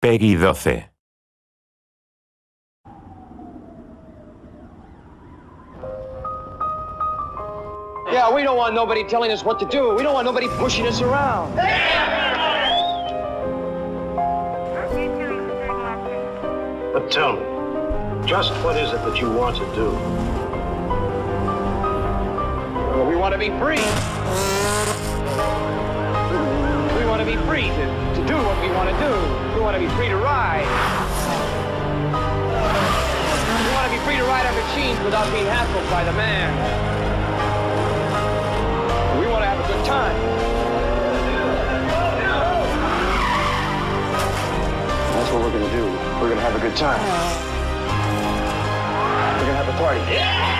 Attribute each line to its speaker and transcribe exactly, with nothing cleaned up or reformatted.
Speaker 1: Peggy doce.
Speaker 2: Yeah, we don't want nobody telling us what to do. We don't want nobody pushing us around.
Speaker 3: But tell me, just what is it that you want to do?
Speaker 2: Well, we want to be free. We want to be free to, to do what we want to do. We want to be free to ride. We want to be free to ride our machines without being hassled by the man. We want to have a good time. That's what we're going to do. We're going to have a good time. We're going to have a party. Yeah!